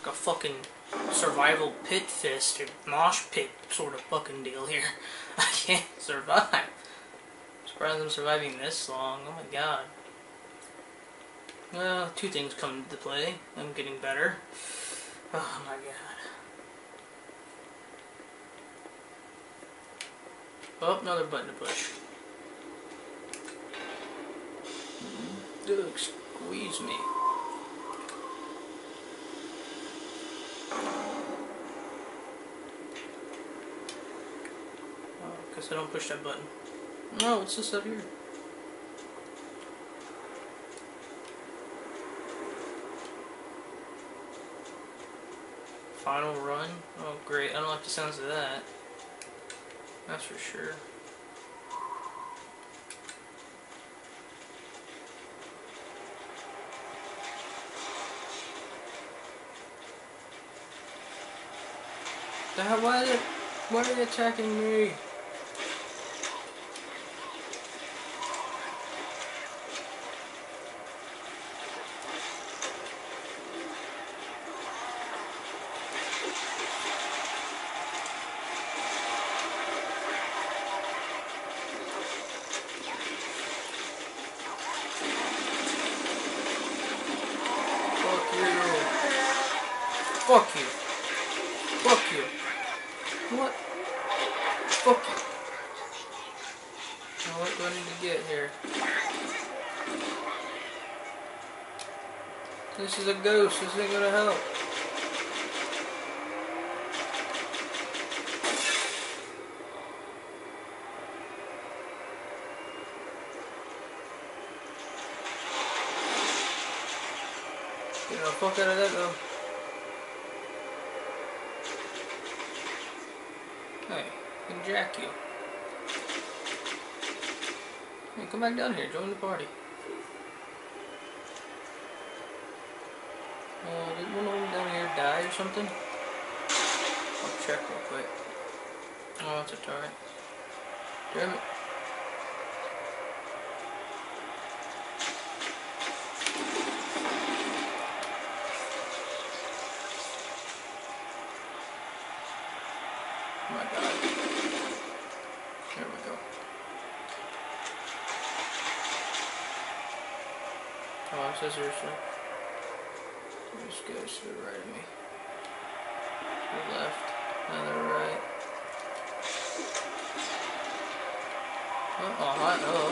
like a fucking survival pit fist or mosh pit sort of fucking deal here. I can't survive. I'm surprised I'm surviving this long. Oh my god. Well, two things come into play. I'm getting better. Oh my god. Oh, another button to push. Dude, squeeze me. Oh, guess I don't push that button. Oh, what's this up here? Final run? Oh great, I don't like the sounds of that. That's for sure. Why are they attacking me? Fuck you. Fuck you. What? Fuck you. Now what do I need to get here? This is a ghost. This ain't gonna help. Get the fuck out of that though. Hey, I can jack you. Hey, come back down here. Join the party. Did one of them down here die or something? I'll check real quick. Oh, it's a turret. Damn it. Oh my god. There we go. Oh, it says there's this goes to the right of me. To the left. Another right. Oh, hi, hello.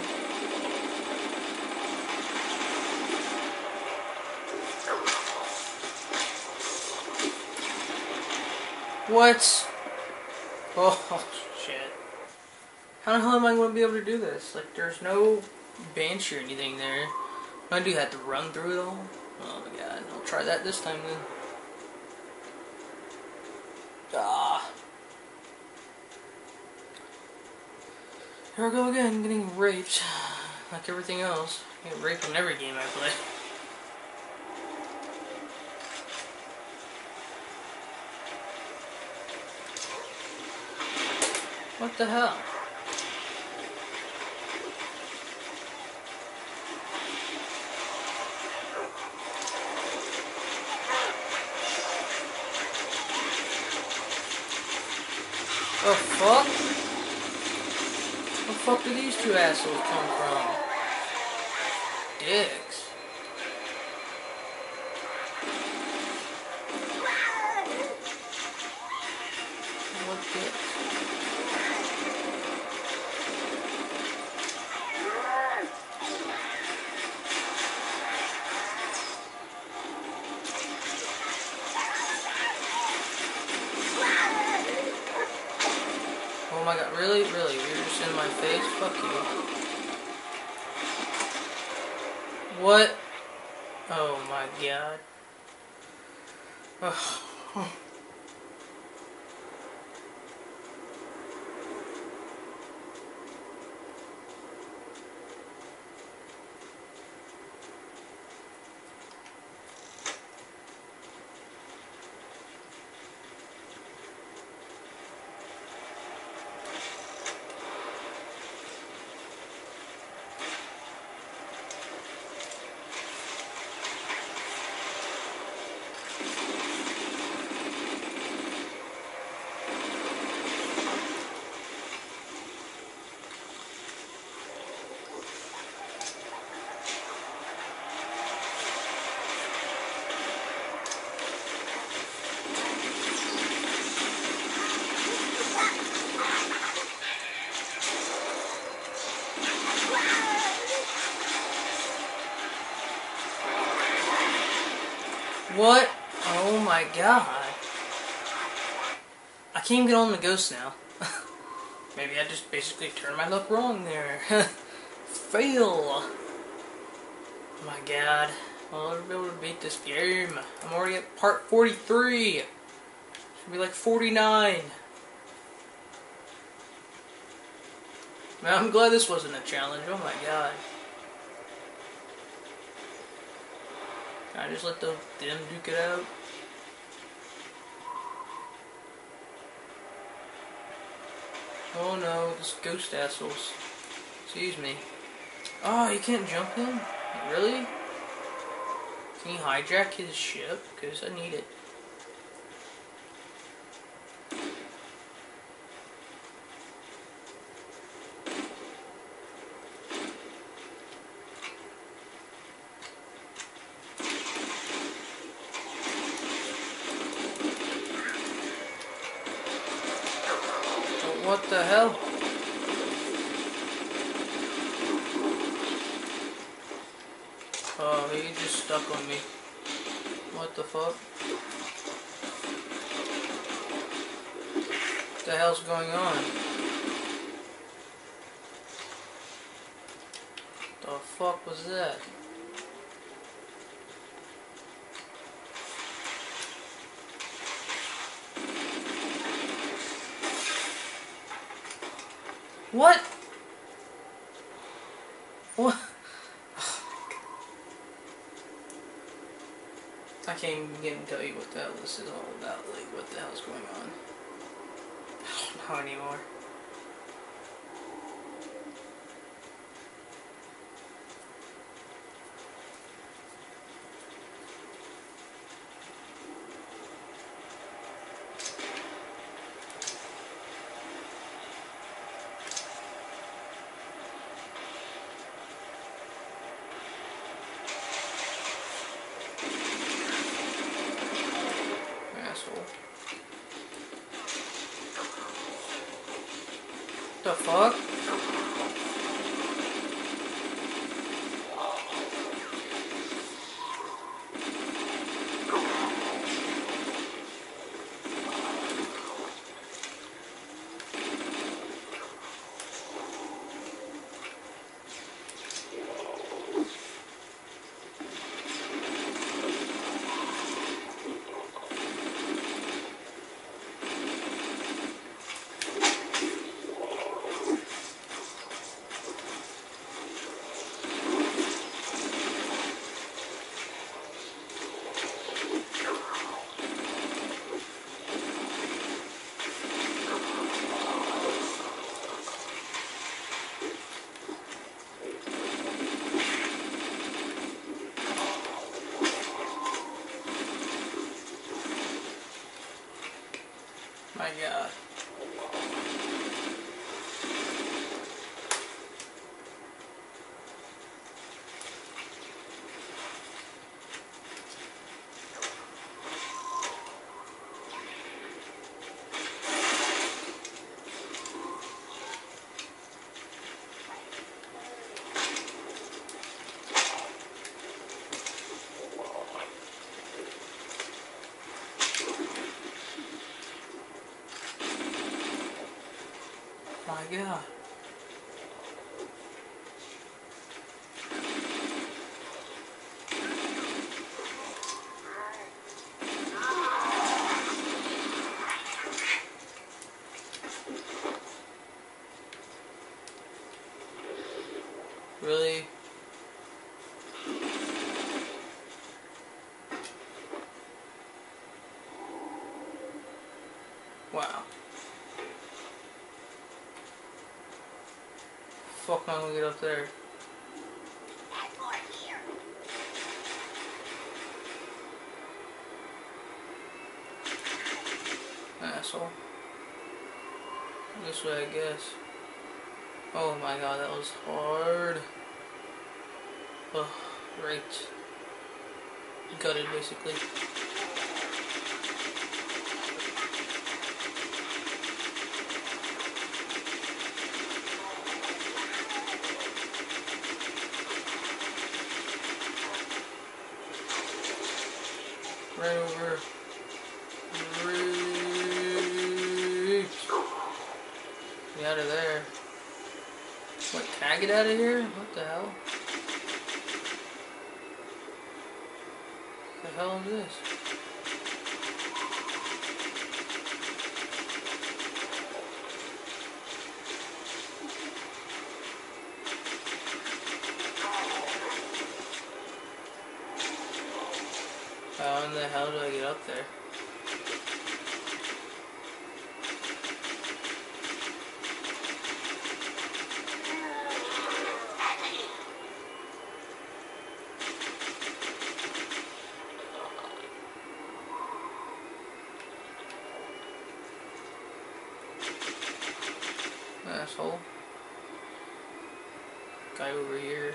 What? Oh, shit. How the hell am I going to be able to do this? Like, there's no bench or anything there. I do have to run through it all. Oh my god. I'll try that this time then. Ah. Here I go again, getting raped. Like everything else. I get raped in every game I play. What the hell? The fuck? Where the fuck do these two assholes come from? Dicks. What dicks? Oh my god, really? Really? You're just in my face? Fuck you. What? Oh my god. Ugh. Oh my god. I can't even get on the ghost now. Maybe I just basically turned my luck wrong there. Fail. Oh my god. I'll never be able to beat this game. I'm already at part 43. Should be like 49. Man, I'm glad this wasn't a challenge. Oh my god. Can I just let them duke it out? Oh no, this ghost assholes. Excuse me. Oh, you can't jump him? Really? Can you hijack his ship? Because I need it. What the hell? Oh, he just stuck on me. What the fuck? What the hell's going on? The fuck was that? What? What? I can't even begin to tell you what the hell this is all about. Like, what the hell's going on? I don't know anymore. Asshole. The fuck? My god. My god. Really? Wow. Fuck, I'm gonna get up there. Asshole. This way, I guess. Oh my god, that was hard. Ugh, right. Gutted, basically. Right over. there. Get out of there. What, can I get out of here? What the hell? What the hell is this? How in the hell do I get up there? Asshole. Guy over here.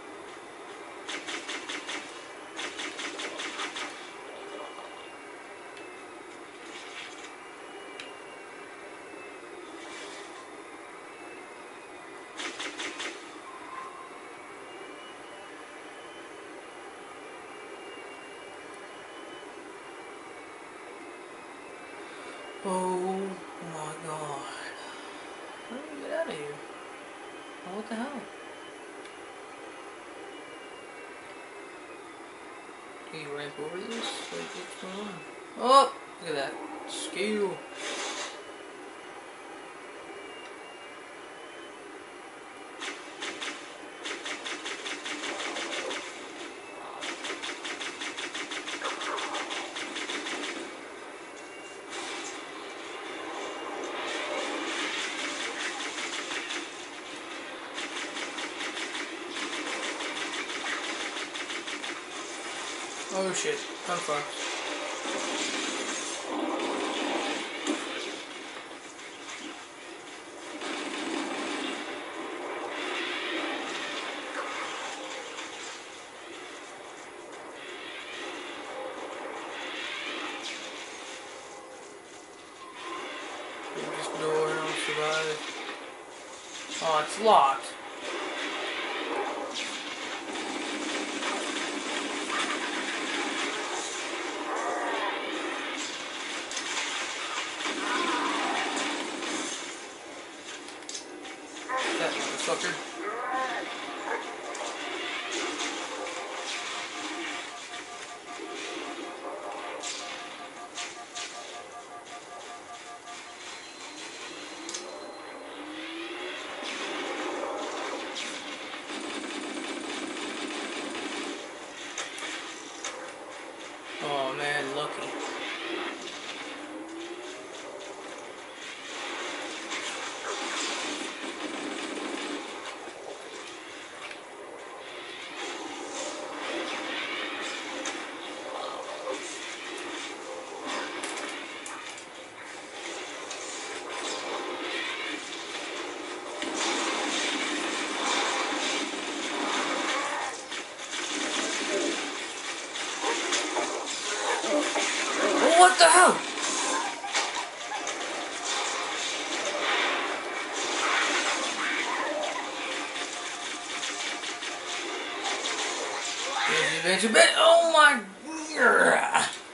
Oh my god. How do we get out of here? Oh, what the hell? Can you ramp over this? Like, what's going on? Oh! Look at that. Skill. Oh shit, I'm fucked. This door, I don't survive. Oh, it's locked. That motherfucker. Oh man, lucky. What the hell? Oh my.